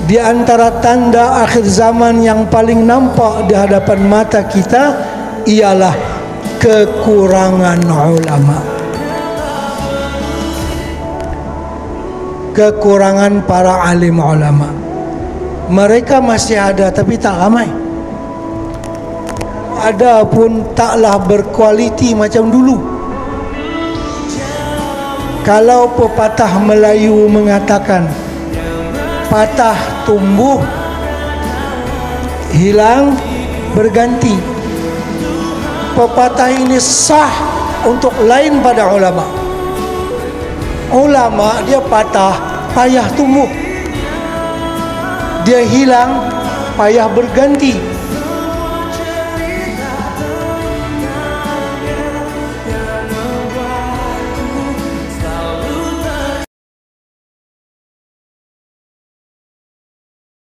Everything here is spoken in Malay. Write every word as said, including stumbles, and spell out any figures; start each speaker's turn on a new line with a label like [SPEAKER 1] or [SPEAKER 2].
[SPEAKER 1] Di antara tanda akhir zaman yang paling nampak di hadapan mata kita ialah kekurangan ulama, kekurangan para alim ulama. Mereka masih ada tapi tak ramai. Ada pun taklah berkualiti macam dulu. Kalau pepatah Melayu mengatakan patah tumbuh, hilang berganti, pepatah ini sah untuk lain pada ulama. Ulama dia patah, payah tumbuh. Dia hilang, payah berganti.